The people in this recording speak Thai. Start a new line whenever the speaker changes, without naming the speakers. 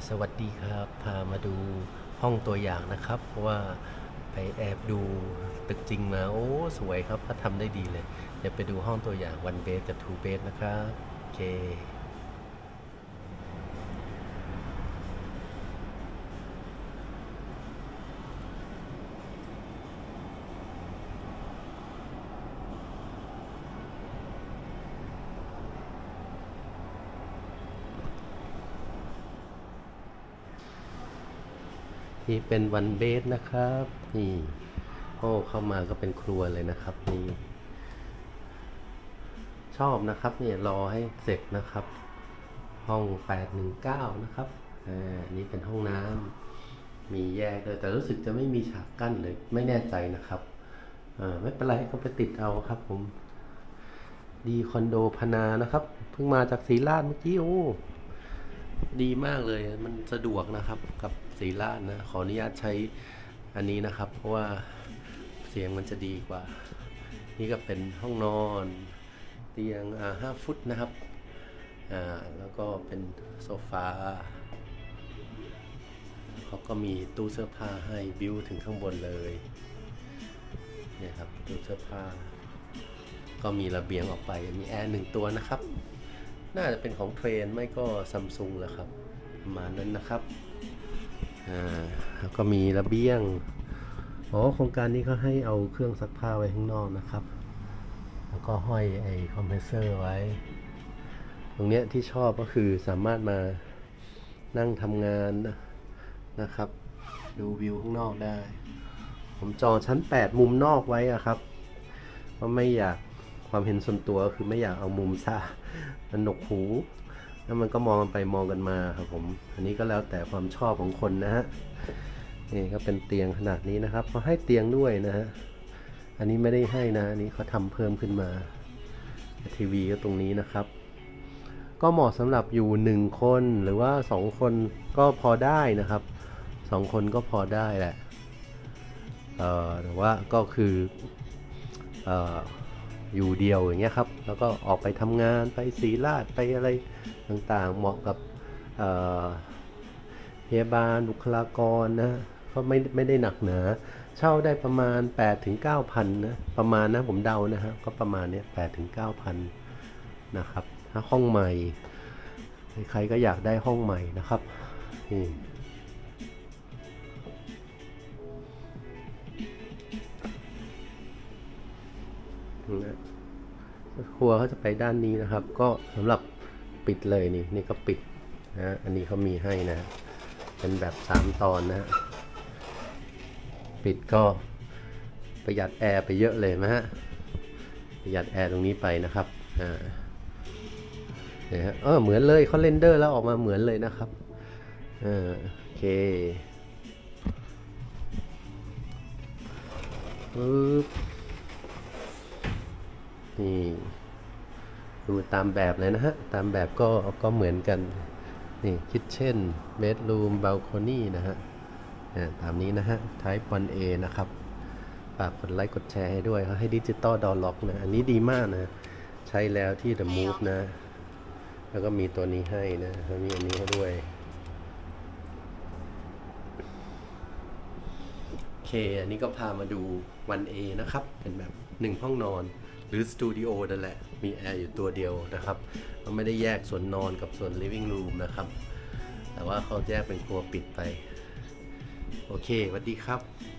สวัสดีครับพามาดูห้องตัวอย่างนะครับเพราะว่าไปแอบดูตึกจริงมาโอ้สวยครับเขาทำได้ดีเลยเดี๋ยวไปดูห้องตัวอย่าง1 เบสกับ2 เบสนะครับโอเคนี่เป็น1 เบสนะครับนี่โอ้เข้ามาก็เป็นครัวเลยนะครับนี่ชอบนะครับเนี่ยรอให้เสร็จนะครับห้อง819นะครับนี่เป็นห้องน้ำมีแยกเลยแต่รู้สึกจะไม่มีฉากกั้นเลยไม่แน่ใจนะครับไม่เป็นไรก็ไปติดเอาครับผมดีคอนโดพนานะครับเพิ่งมาจากศรีราชเมื่อกี้โอ้ดีมากเลยมันสะดวกนะครับกับศรีราชนะขออนุญาตใช้อันนี้นะครับเพราะว่าเสียงมันจะดีกว่านี่ก็เป็นห้องนอนเตียง5 ฟุตนะครับแล้วก็เป็นโซฟาเขาก็มีตู้เสื้อผ้าให้บิวถึงข้างบนเลยเนี่ยครับตู้เสื้อผ้าก็มีระเบียงออกไปมีแอร์1 ตัวนะครับน่าจะเป็นของเทรนไม่ก็ซัมซุงแหละครับประมาณนั้นนะครับแล้วก็มีระเบียงโครงการนี้เขาให้เอาเครื่องซักผ้าไว้ข้างนอกนะครับแล้วก็ห้อยไอ้คอมเพรสเซอร์ไว้ตรงเนี้ยที่ชอบก็คือสามารถมานั่งทำงานนะครับดูวิวข้างนอกได้ผมจองชั้น8มุมนอกไว้อะครับเพราะไม่อยากความเห็นส่วนตัวคือไม่อยากเอามุมซ่ามันหนวกหูแล้วมันก็มองกันไปมองกันมาครับผมอันนี้ก็แล้วแต่ความชอบของคนนะฮะนี่ก็เป็นเตียงขนาดนี้นะครับเขาให้เตียงด้วยนะฮะอันนี้ไม่ได้ให้นะอันนี้เขาทำเพิ่มขึ้นมาทีวีก็ตรงนี้นะครับก็เหมาะสำหรับอยู่1 คนหรือว่า2 คนก็พอได้นะครับ2 คนก็พอได้แหละแต่ว่าก็คืออยู่เดียวอย่างเงี้ยครับแล้วก็ออกไปทำงานไปศรีราชไปอะไรต่างๆเหมาะกับพยาบาลบุคลากรนะก็ไม่ได้หนักหนาเช่าได้ประมาณ8 ถึง 9,000นะประมาณนะผมเดานะฮะก็ประมาณเนี้ย8 ถึง 9,000นะครับถ้าห้องใหม่ใครก็อยากได้ห้องใหม่นะครับนี่ครัวเขาจะไปด้านนี้นะครับก็สำหรับปิดเลยนี่ก็ปิดนะอันนี้เขามีให้นะเป็นแบบ3 ตอนนะปิดก็ประหยัดแอร์ไปเยอะเลยนะฮะประหยัดแอร์ตรงนี้ไปนะครับเนี่ยฮะเหมือนเลยเขาเรนเดอร์แล้วออกมาเหมือนเลยนะครับโอเคปึ๊บนี่ดูตามแบบเลยนะฮะตามแบบก็เหมือนกันนี่คิทเช่นเบดรูมบัลโคนี่นะฮะตามนี้นะฮะ Type 1A นะครับฝากกดไลค์กดแชร์ให้ด้วยเขาให้ดิจิตอลดอร์ล็อกนะอันนี้ดีมากนะใช้แล้วที่ The Move นะแล้วก็มีตัวนี้ให้นะแล้วมีอันนี้ให้ด้วยโอเคอันนี้ก็พามาดู 1A นะครับเป็นแบบ1 ห้องนอนหรือสตูดิโอนั่นแหละมีแอร์อยู่ตัวเดียวนะครับมันไม่ได้แยกส่วนนอนกับส่วน living room นะครับแต่ว่าเขาแยกเป็นครัวปิดไปโอเคสวัสดีครับ